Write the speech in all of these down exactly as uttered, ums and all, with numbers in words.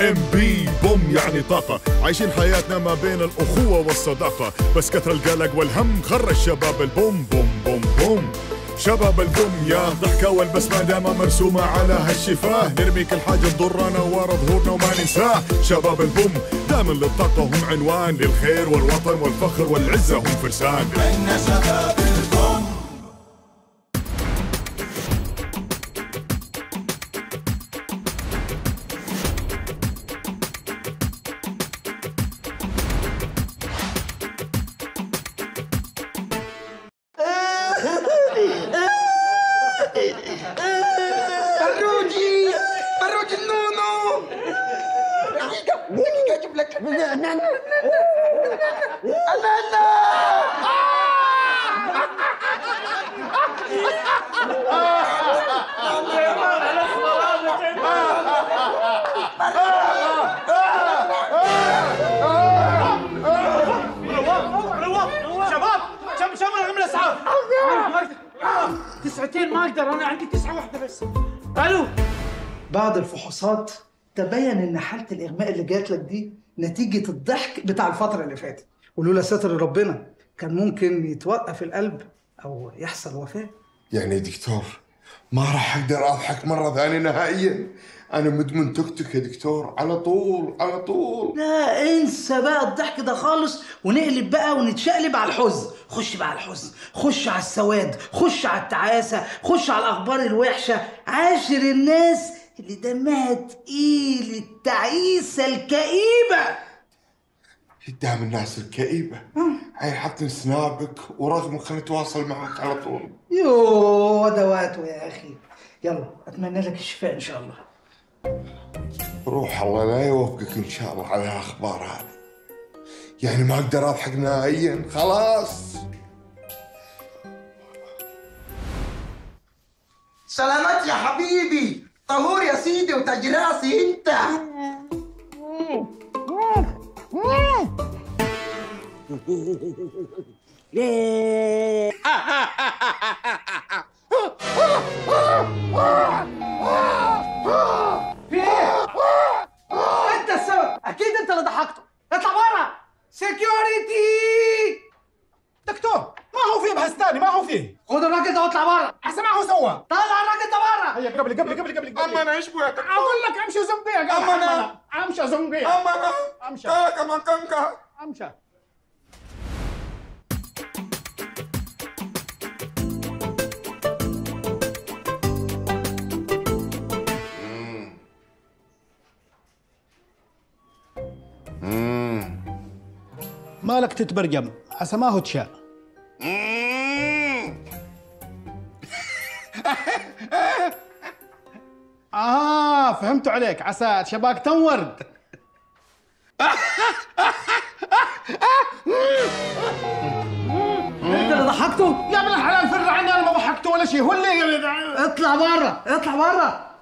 ام بي بوم يعني طاقة، عايشين حياتنا ما بين الأخوة والصداقة، بس كثر القلق والهم خرج شباب البوم بوم بوم بوم. شباب البوم يا ضحكة والبسمة دايما مرسومة على هالشفاه، نرمي كل حاجة تضرنا ورا ظهورنا وما ننساه. شباب البوم دائما للطاقة هم عنوان، للخير والوطن والفخر والعزة هم فرسان. احنا شباب البوم. فروجي فروجي النونو دقيقة دقيقة أجيب لك النانا شباب شم شم العمل الاسعاف تسعتين ما اقدر، انا عندي تسعه واحده بس. الو. بعد الفحوصات تبين ان حاله الاغماء اللي جات لك دي نتيجه الضحك بتاع الفتره اللي فاتت، ولولا ستر ربنا كان ممكن يتوقف القلب او يحصل وفاه. يعني يا دكتور ما راح اقدر اضحك مره ثانيه نهائيا؟ انا مدمن توك توك يا دكتور، على طول على طول. لا انسى بقى الضحك ده خالص، ونقلب بقى ونتشقلب على الحزن. خش بقى على الحزن، خش على السواد، خش على التعاسه، خش على الاخبار الوحشه، عاشر الناس اللي دمها تقيل، التعيسه الكئيبه. قدام الناس الكئيبه هاي حاطين سنابك ورغم خليني اتواصل معك على طول. يوه دواته يا اخي. يلا اتمنى لك الشفاء ان شاء الله. روح الله لا يوفقك ان شاء الله على الاخبار هذه. يعني ما اقدر اضحك نهائيا خلاص. سلامات يا حبيبي، طهور يا سيدي وتاج راسي انت. انت السبب، اكيد انت اللي ضحكته. اطلع برا. سكيورتي. دكتور ما هو فيه بهستاني، ما هو فيه. خذ الراجل ده واطلع برا. احسن ما هو سوى. طلع الراجل ده برا. هي قبل قبل قبل قبل اما انا ايش بك؟ اقول لك امشي زنبيه. اما انا امشي زنبيه. اما انا امشي كمان كنكا امشي. مالك تتبرجم؟ عسى ما هو تشاء. آه فهمت عليك، عسى شباك تنورد. انت اللي ضحكته؟ يا ابن الحلال فر عني، انا ما ضحكته ولا شيء، هو اللي. اطلع برا اطلع برا.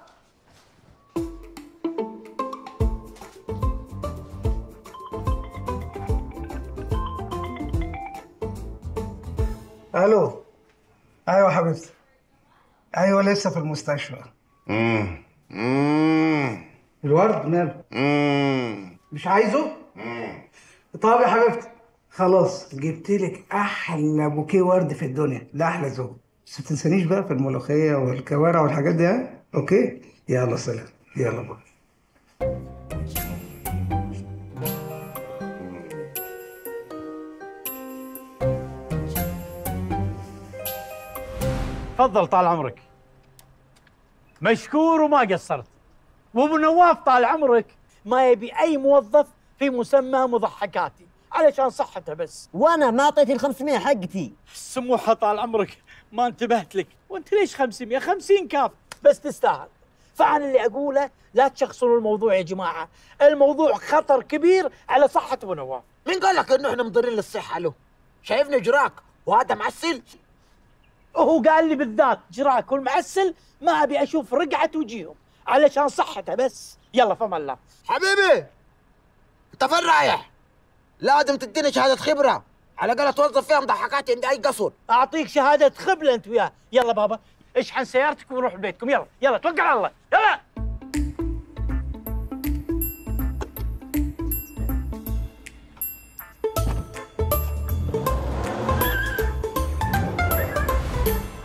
الو. ايوه حبيبتي. ايوه لسه في المستشفى. امم امم الورد ماله؟ امم مش عايزه؟ امم طب يا حبيبتي خلاص جبت لك احلى بوكيه ورد في الدنيا، ده احلى ذوق. بس ما تنسانيش بقى في الملوخيه والكوارع والحاجات دي، ها؟ اوكي؟ يلا سلام. يلا باي. تفضل طال عمرك. مشكور وما قصرت. وابو نواف طال عمرك ما يبي اي موظف في مسمى مضحكاتي علشان صحته بس. وانا ما اعطيتي ال خمسمية حقتي. سموحه طال عمرك ما انتبهت لك، وانت ليش خمسمية؟ خمسين كاف بس تستاهل. فانا اللي اقوله لا تشخصنوا الموضوع يا جماعه، الموضوع خطر كبير على صحه ابو نواف. مين قال لك انه احنا مضرين للصحه له؟ شايفني جراك وهذا معسل؟ وهو قال لي بالذات جراك والمعسل ما ابي اشوف رقعه وجيههم علشان صحته بس. يلا فما الله. حبيبي انت فين رايح؟ لازم تديني شهاده خبره على الاقل اتوظف فيها مضحكاتي عند اي قصر. اعطيك شهاده خبله انت وياه. يلا بابا اشحن سيارتك ونروح بيتكم. يلا يلا توكل على الله. يلا.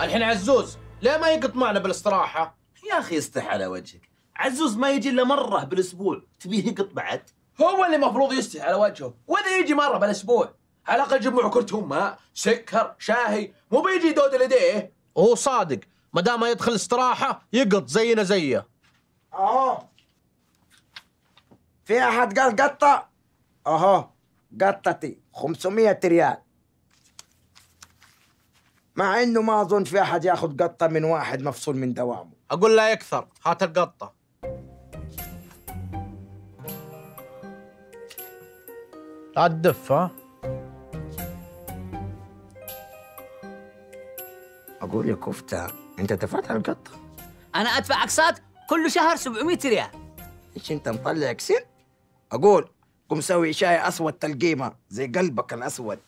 الحين عزوز ليه ما يقط معنا بالاستراحة؟ يا أخي استح على وجهك، عزوز ما يجي إلا مرة بالأسبوع، تبيه يقط بعد؟ هو اللي المفروض يستحي على وجهه، وإذا يجي مرة بالأسبوع على الأقل جيب معه كرتون ماء، سكر، شاهي، مو بيجي يدودل يديه. وهو صادق، ما دام ما يدخل استراحة يقط زينا زيه. اهو في احد قال قطة؟ اهو قطتي خمسمية ريال، مع انه ما اظن في احد ياخذ قطة من واحد مفصول من دوامه. أقول لا يكثر، هات القطة. لا تدف ها؟ اقول يا كفتة انت دفعت على القطة؟ انا ادفع اقساط كل شهر سبعمية ريال. ايش انت مطلع كسر؟ اقول قم سوي شاي اسود تلقيمه زي قلبك الاسود.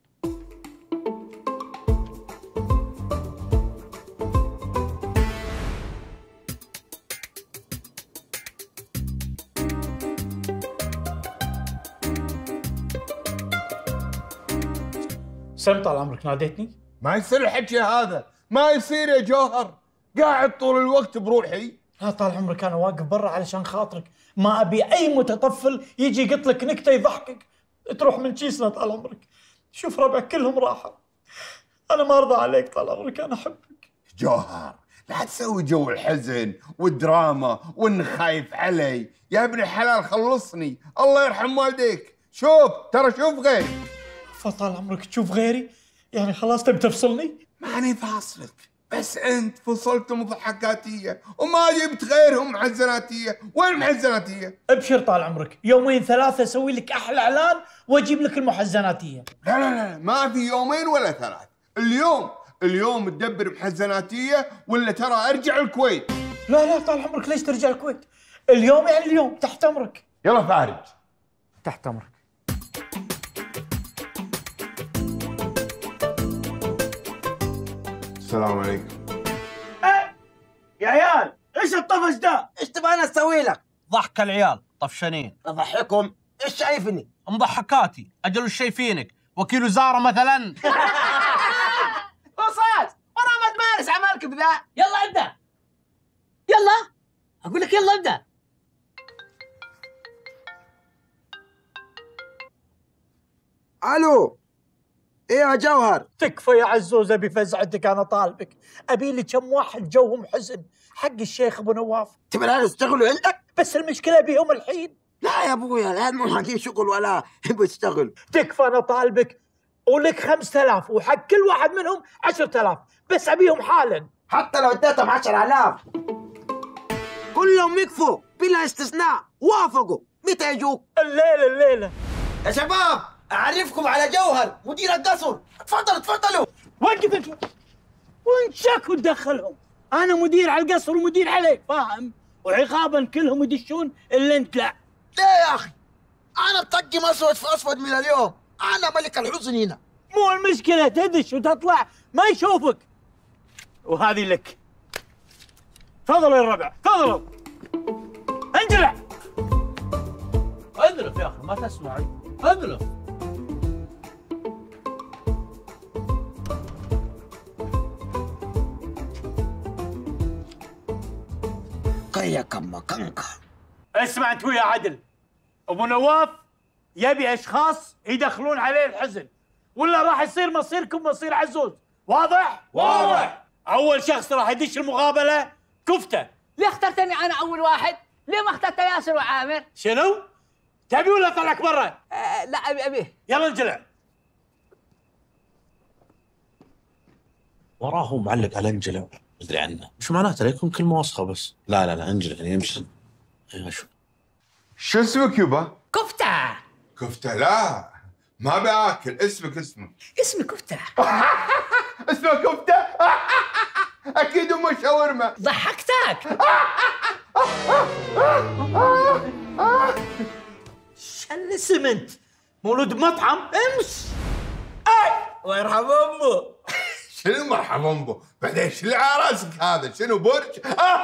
سم طال عمرك ناديتني؟ ما يصير الحكي هذا، ما يصير يا جوهر، قاعد طول الوقت بروحي. لا طال عمرك انا واقف برا علشان خاطرك، ما ابي اي متطفل يجي يقط لك نكته يضحكك تروح من كيسنا طال عمرك. شوف ربعك كلهم راحوا، انا ما ارضى عليك طال عمرك، انا احبك. جوهر لا تسوي جو الحزن والدراما وانك خايف علي، يا ابن الحلال خلصني، الله يرحم والديك. شوف ترى شوف غيري. فطال عمرك تشوف غيري؟ يعني خلاص تبي تفصلني؟ ماني فاصلك، بس انت فصلت مضحكاتيه وما جبت غيرهم محزناتيه، وين المحزناتيه؟ ابشر طال عمرك، يومين ثلاثه اسوي لك احلى اعلان واجيب لك المحزناتيه. لا لا لا ما في يومين ولا ثلاث، اليوم اليوم تدبر محزناتيه ولا ترى ارجع الكويت. لا لا طال عمرك ليش ترجع الكويت؟ اليوم يعني اليوم، تحت امرك. يلا فارج. تحت امرك. السلام عليكم. ايه يا عيال ايش الطفش ده؟ ايش تبغى انا اسوي لك؟ ضحك العيال طفشانين. اضحكهم؟ ايش شايفني؟ مضحكاتي، أجل وش شايفينك؟ وكيل وزارة مثلا؟ وصلت ورا ما تمارس عملك بذا. يلا ابدا، يلا اقول لك يلا ابدا. الو ايه يا جوهر؟ تكفى يا عزوز، ابي فزعتك انا طالبك، ابي لي كم واحد جوهم حزن حق الشيخ ابو نواف. تبي العيال يشتغلوا عندك؟ بس المشكله بيهم الحين. لا يا ابويا العيال مو حقين شغل ولا يبوا يشتغل. تكفى انا طالبك، ولك خمسة آلاف وحق كل واحد منهم عشرة آلاف، بس ابيهم حالا. حتى لو اديتهم عشرة آلاف كلهم يكفوا بلا استثناء. وافقوا. متى يجوك؟ الليله الليله. يا شباب اعرفكم على جوهر مدير القصر، تفضلوا تفضلوا. وقف انت، وين شك وتدخلهم؟ انا مدير على القصر ومدير عليك، فاهم؟ وعقابا كلهم يدشون الا انت لا. ليه يا اخي؟ انا بطقم اسود في اسود من اليوم، انا ملك الحزن هنا. مو المشكله تدش وتطلع ما يشوفك. وهذه لك. تفضلوا يا الربع، تفضلوا. انجلع. اذلف يا اخي ما تسمعي، اذلف. قيا كم كنكا. اسمع انت ويا عدل، ابو نواف يبي اشخاص يدخلون عليه الحزن، ولا راح يصير مصيركم مصير عزوز. واضح؟ واضح. اول شخص راح يدش المقابله كفته. ليه اخترتني انا اول واحد؟ ليه ما اخترت ياسر وعامر؟ شنو؟ تبي ولا اطلعك برا؟ آه لا ابي ابي. يلا انجلع. وراه معلق على انجلع، ادري عنه، مش معناته لا يكون كلمه وسخه بس. لا لا لا انجلع يعني يمشي. ايوه شو شو اسمك يبا؟ كفته. كفته؟ لا ما باكل، اسمك اسمك اسمي كفته. اسمه كفته؟ اكيد ام شاورما. ضحكتك. شل اسمنت مولود بمطعم امس. اي الله يرحم امه. شنو مرحبا بو؟ بعدين شو اللي على راسك هذا؟ شنو برج؟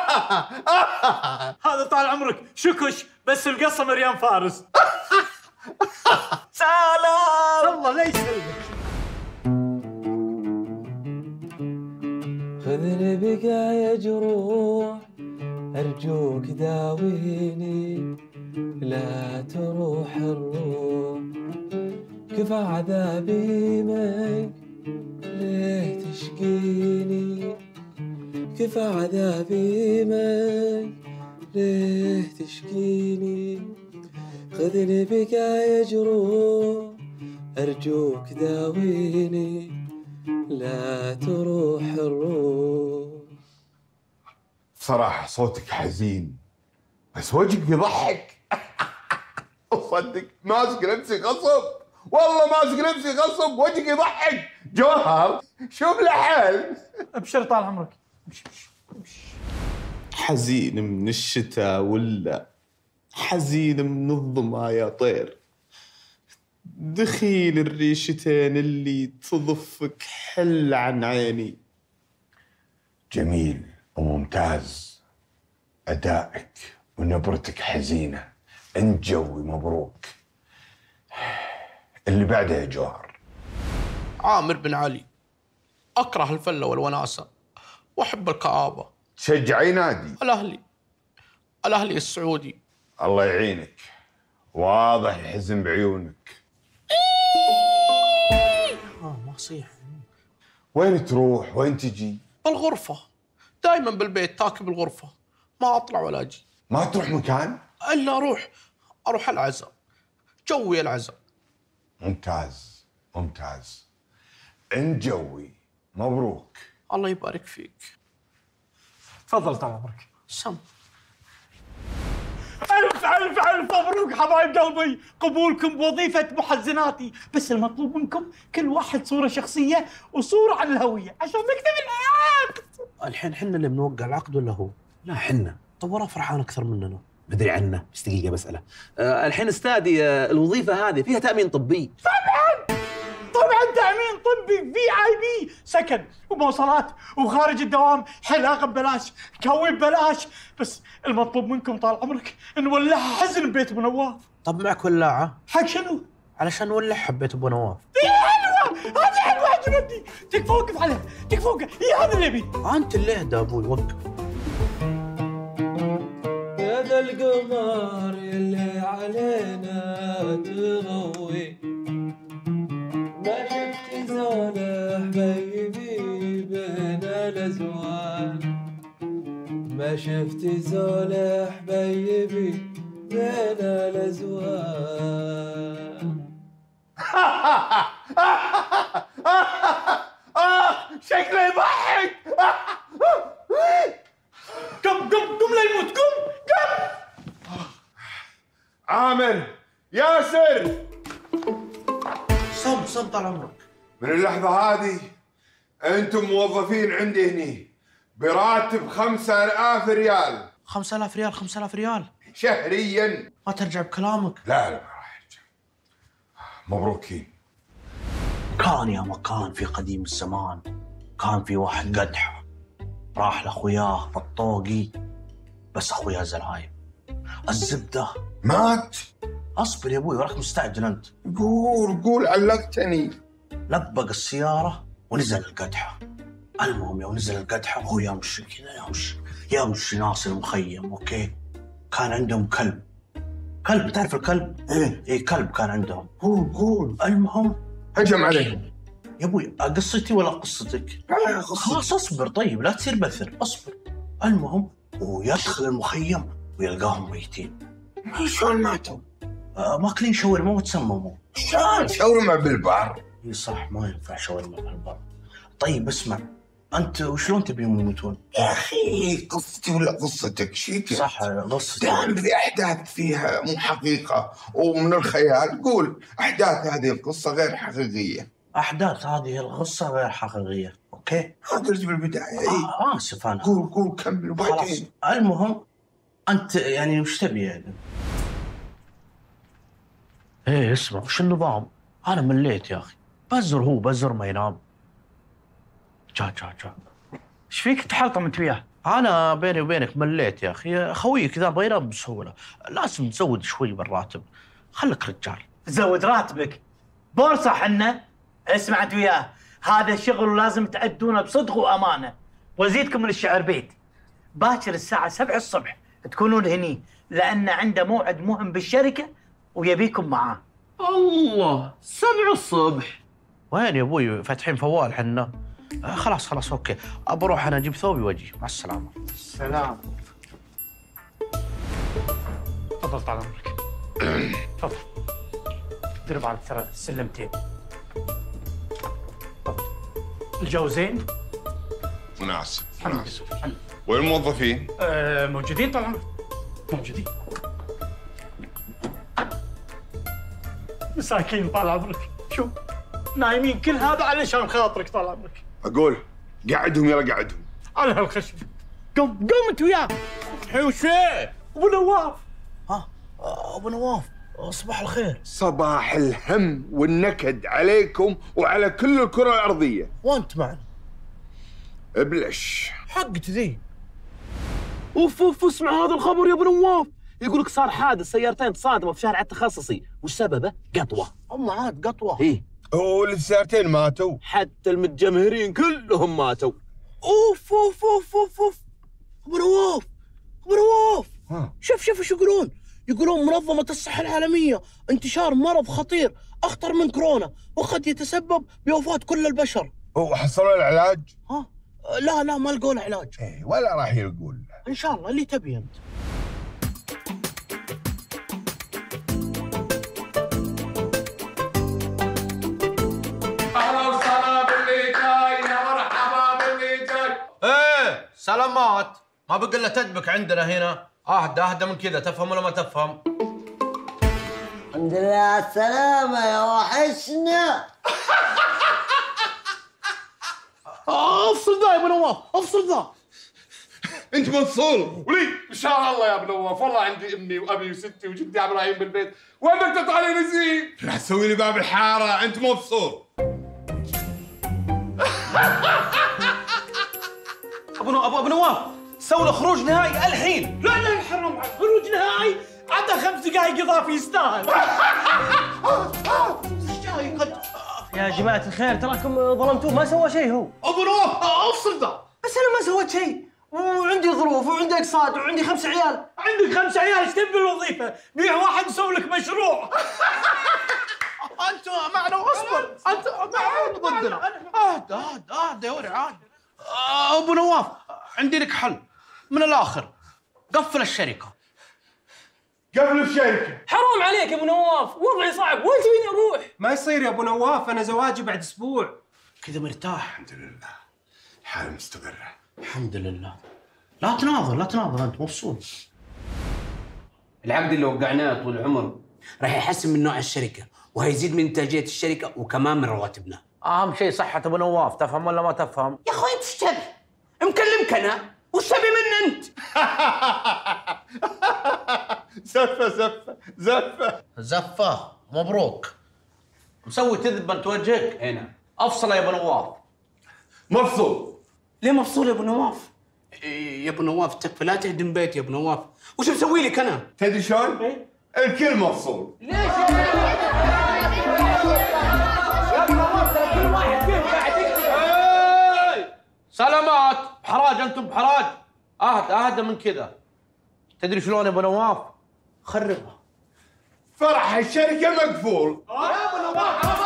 هذا طال عمرك شكش، بس القصه مريم فارس. سلام. الله لا يسلمك. خذني بقايا جروح أرجوك داويني لا تروح الروح كفى عذابي منك ليه تشقيني كفى عذابي منك ليه تشقيني خذني بقايا جروح أرجوك داويني لا تروح الروح. صراحة صوتك حزين بس وجهك يضحك. صدق ماسك نفسي غصب، والله ماسك نفسي غصب، وجهك يضحك. جوهر شوف له حل. ابشر طال عمرك. امشي امشي. حزين من الشتاء ولا حزين من الظما يا طير، دخيل الريشتين اللي تضفك حل عن عيني. جميل وممتاز أدائك ونبرتك حزينة، انت جوي مبروك. اللي بعده يا جوهر. عامر بن علي. أكره الفلة والوناسة وأحب الكآبة. تشجعي نادي؟ الأهلي الأهلي السعودي. الله يعينك، واضح الحزن بعيونك. آه ما صيح. وين تروح وين تجي؟ الغرفة، دائما بالبيت تاكل بالغرفة، ما أطلع ولا أجي. ما تروح مكان؟ إلا أروح أروح العزاء، جوي العزاء. ممتاز ممتاز، انت جوي مبروك. الله يبارك فيك. تفضل طال عمرك. سم. ألف ألف ألف مبروك حبايب قلبي، قبولكم بوظيفة محزناتي، بس المطلوب منكم كل واحد صورة شخصية وصورة عن الهوية عشان نكتب العقد. الحين حنا اللي بنوقع العقد ولا هو؟ لا حنا. طب وراه فرحان أكثر مننا. مدري عنه، بس دقيقة بسأله. أه الحين استاذي أه الوظيفة هذه فيها تأمين طبي؟ طبعاً طبعاً تأمين طبي في آي بي، سكن ومواصلات وخارج الدوام، حلاقة ببلاش، كوي ببلاش، بس المطلوب منكم طال عمرك نولعها حزن ببيت أبو نواف. طب معك ولاعة؟ حق شنو؟ علشان نولعها ببيت أبو نواف. إيه حلوة، هذه حلوة عجبتني، تكفى وقف عليها، تكفى وقف، إيه هذا اللي أبي. أنت اللي اهدى أبوي وقف. يا ذا القمر اللي علينا تضوي، ما شفت زول حبيبي بين الأزوان، ما شفت زول حبيبي بين الأزوان. شكله يضحك. قم قم قم لا يموت، قم قم. عامر ياسر، صم صم طال عمرك. من اللحظة هذه أنتم موظفين عندي هني براتب خمسة آلاف ريال. خمسة آلاف ريال؟ خمسة آلاف ريال شهرياً. ما ترجع بكلامك؟ لا لا ما راح أرجع. مبروكين. كان يا مكان في قديم الزمان كان في واحد قدحة راح لأخوياه الطوقي، بس أخوياه زلايم. الزبدة مات. أصبر يا أبوي وراك مستعجل أنت. قول قول علقتني. لبق السيارة ونزل القدحة. المهم يوم نزل القدحة وهو يمشي كذا يمشي يمشي ناصر المخيم، أوكي؟ كان عندهم كلب. كلب تعرف الكلب؟ إيه إيه كلب كان عندهم. قول قول. المهم هجم عليهم. يا أبوي قصتي ولا قصتك؟ خلاص أصبر طيب لا تصير بثر، أصبر. المهم ويدخل المخيم ويلقاهم ميتين. شلون ماتوا؟ آه ماكلين شاورما وتسمموا. شلون شاورما بالبر؟ اي صح ما ينفع شاورما بالبر. طيب اسمع، انت وشلون تبيهم يموتون؟ يا اخي قصتي ولا قصتك؟ شيك صح قصتي. دائما في احداث فيها مو حقيقه ومن الخيال. قول احداث هذه القصه غير حقيقيه. احداث هذه القصه غير حقيقيه، اوكي؟ قلت بالبدايه. اي آه اسف انا. قول قول كمل وبعدين. المهم انت يعني وش تبي يعني؟ ايه اسمع وش النظام؟ انا مليت يا اخي، بزر هو بزر ما ينام. جا جا جا ايش فيك تحلطم انت وياه؟ انا بيني وبينك مليت يا اخي، خويك ذا بغى ينام بسهوله، لازم تزود شوي بالراتب، خليك رجال. زود راتبك؟ بورصه حنا؟ اسمع انت وياه، هذا شغل لازم تأدونه بصدق وامانه، وازيدكم من الشعر بيت. باكر الساعة سبعة الصبح تكونون هني، لأن عنده موعد مهم بالشركة ويبيكم معاه. الله، سبعة الصبح؟ وين يا ابوي فاتحين فوال حنا؟ آه خلاص خلاص اوكي، بروح انا اجيب ثوبي واجي، مع السلامة. السلام. تفضل طال عمرك. تفضل. دير بالك ترى سلمتين. تفضل. الجو زين؟ مناسب مناسب. وين الموظفين؟ آه موجودين طال عمرك. موجودين. مساكين طال عمرك، شوف نايمين كل هذا علشان خاطرك طال عمرك. اقول قعدهم يلا قعدهم. على هالخشب. قم قم انت وياه. وش فيه؟ ابو نواف. ها ابو نواف صباح الخير. صباح الهم والنكد عليكم وعلى كل الكرة الأرضية. وانت معنا؟ ابلش. حقت ذي. اوف اوف اسمع هذا الخبر يا ابو نواف، يقول لك صار حادث سيارتين تصادموا في شارع التخصصي، وش سببه؟ قطوة. أم عاد قطوة. ايه. والسيارتين ماتوا. حتى المتجمهرين كلهم ماتوا. اوف اوف اوف اوف اوف. ابو نواف ابو نواف ها. شوف شوف ايش يقولون؟ يقولون منظمة الصحة العالمية انتشار مرض خطير أخطر من كورونا وقد يتسبب بوفاة كل البشر. وحصلوا العلاج؟ ها؟ لا لا ما لقوا له علاج. ايه ولا راح يلقوا له. إن شاء الله اللي تبي أنت. اهلا وسهلا باللي جاي، يا مرحبا باللي جاي. ايه سلامات، ما بقى الا تدبك عندنا هنا. اهدى اهدى من كذا، تفهم ولا ما تفهم؟ الحمد لله على السلامة يا وحشنا. افصل ذا يا ابو نواف، افصل ذا. انت منصور ولي ان شاء الله يا ابو نواف، والله عندي امي وابي وستي وجدي عبد الرحيم بالبيت، وينك تطلع لي نزيل؟ راح تسوي لي باب الحارة، انت مبسوط. ابو ابو ابو نواف سووا له خروج نهائي الحين. لا لا حرام عليك، خروج نهائي عطى خمس دقائق اضافي يستاهل. يا جماعة الخير تراكم ظلمتوه، ما سوى شيء هو. ابو نواف افصل ذا. بس انا ما سويت شيء، وعندي ظروف وعندي اقساط وعندي خمس عيال. عندك خمس عيال، ايش تبي الوظيفة؟ بيع واحد نسوي لك مشروع. انت معنا واصبر، انت معنا ضدنا. اهدى اهدى اهدى يا ولد عاد. ابو نواف عندي لك حل من الاخر، قفل الشركة. قبل الشركة. حرام عليك يا ابو نواف، وضعي صعب، وين تبيني اروح؟ ما يصير يا ابو نواف، انا زواجي بعد اسبوع. كذا مرتاح. الحمد لله حالة مستقرة. الحمد لله. لا تناظر لا تناظر، انت مبسوط. العقد اللي وقعناه طول العمر راح يحسن من نوع الشركه، وهيزيد من انتاجيه الشركه وكمان من رواتبنا. اهم شيء صحة ابو نواف، تفهم ولا ما تفهم؟ يا اخوي انت ايش تبي؟ مكلمك انا، وش تبي مني انت؟ زفة زفة زفة زفة. مبروك. مسوي تذبا توجهك. اي نعم. افصل يا ابو نواف. مفصول. ليه مفصول يا ابو نواف؟ يا ابو نواف تكفى، لا تهدم بيتي يا ابو نواف. وش مسوي لك انا؟ تدري شلون؟ الكل مفصول. ليش يا ابو نواف ترى كل واحد فيهم قاعد يكتب. سلامات، بحراج انتم بحراج. اهدى اهدى من كذا. تدري شلون يا ابو نواف؟ خربها. فرح الشركة مقفول. يا ابو نواف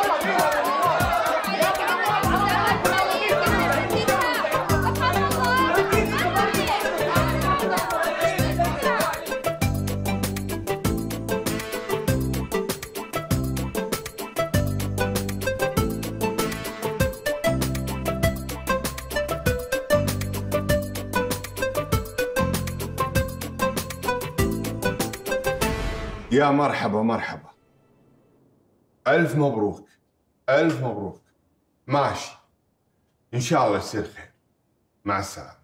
يا مرحبا مرحبا. ألف مبروك ألف مبروك. ماشي إن شاء الله يصير خير. مع السلامة.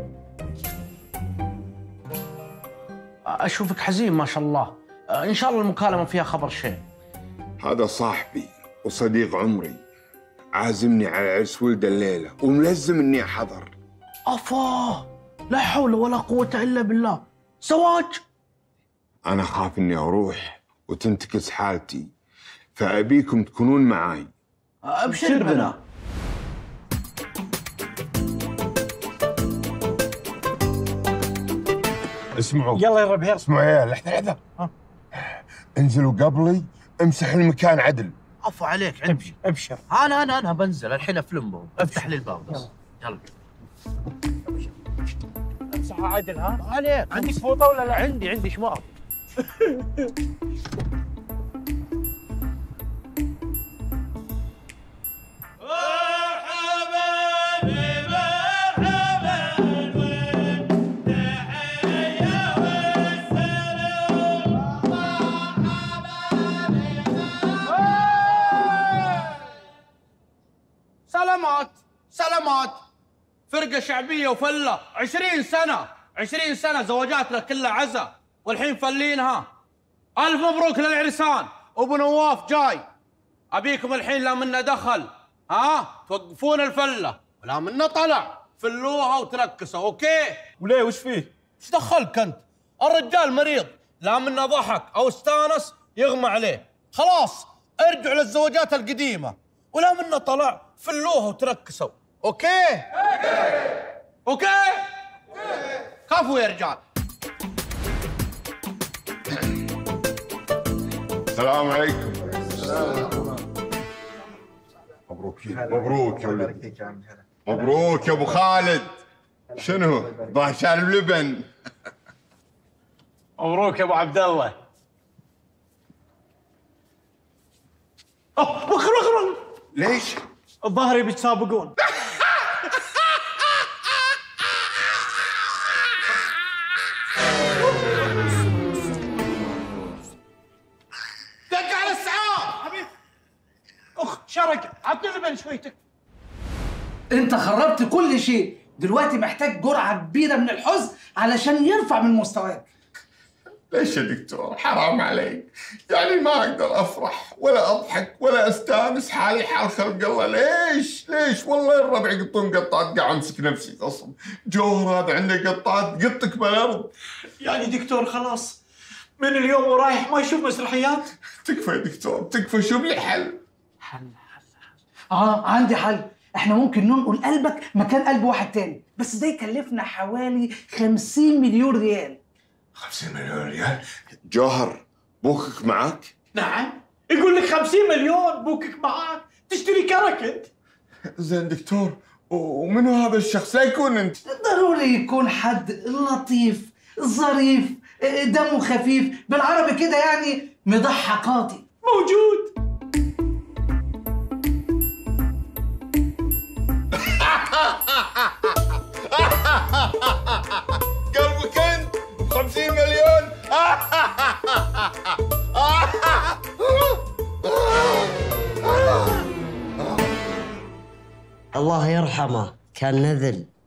اشوفك حزين ما شاء الله، ان شاء الله المكالمة فيها خبر شيء. هذا صاحبي وصديق عمري، عازمني على عرس ولده الليلة وملزم إني أحضر. افا لا حول ولا قوة الا بالله، زواج؟ أنا خاف إني أروح وتنتكس حالتي، فأبيكم تكونون معاي. ابشر بنا. اسمعوا يلا يا ربيع اسمعوا يا عيال لحظه لحظه انزلوا قبلي امسح المكان عدل. عفو عليك عندي. ابشر. انا انا انا بنزل الحين افلمه، افتح لي الباب بس. يلا امسحها عدل ها؟ عليك. عندك فوطه ولا لا؟ عندي عندي شماغ. سلامات سلامات. فرقة شعبية وفلة عشرين سنة عشرين سنة زواجاتنا كلها عزا والحين فلينها. ألف مبروك للعرسان. أبو نواف جاي. أبيكم الحين لا منا دخل ها توقفون الفلة ولا منا طلع فلوها وتركسوا أوكي؟ وليه وش فيه؟ ايش دخلك أنت؟ الرجال مريض لا منا ضحك أو استانس يغمى عليه. خلاص ارجعوا للزواجات القديمة ولا منا طلع فلوها وتركسوا اوكي؟ اوكي؟ كفو يا رجال. السلام عليكم. مبروك مبروك يا ولد. مبروك يا ابو خالد. شنو؟ ظاهر شارب لبن. مبروك يا ابو عبد الله. اوه وخر وخر. ليش؟ الظاهر بيتسابقون. دق على السعار حبيبي. اخ شرق عطني لبن شويتك. انت خربت كل شيء، دلوقتي محتاج جرعه كبيره من الحزن علشان يرفع من مستواك. ليش يا دكتور؟ حرام عليك، يعني ما اقدر افرح ولا اضحك ولا استانس، حالي حال خلق الله. ليش؟ ليش؟ والله الربع يقطون قطات قاعد امسك نفسي غصب. جوهر هذا عنده قطات قطك بالارض. يعني دكتور خلاص من اليوم ورايح ما يشوف مسرحيات؟ تكفى يا دكتور تكفى، شوف لي حل. حل حل اه عندي حل. احنا ممكن ننقل قلبك مكان قلب واحد تاني، بس ده يكلفنا حوالي خمسين مليون ريال. خمسين مليون ريال؟ جوهر بوكك معاك؟ نعم يقول لك خمسين مليون بوكك معاك تشتري كركت. زين دكتور، ومنو هذا الشخص؟ لا يكون انت. ضروري يكون حد لطيف ظريف دمه خفيف، بالعربي كده يعني مضحكاتي. موجود. قلبك انت خمسين مليون. الله يرحمه كان نذل.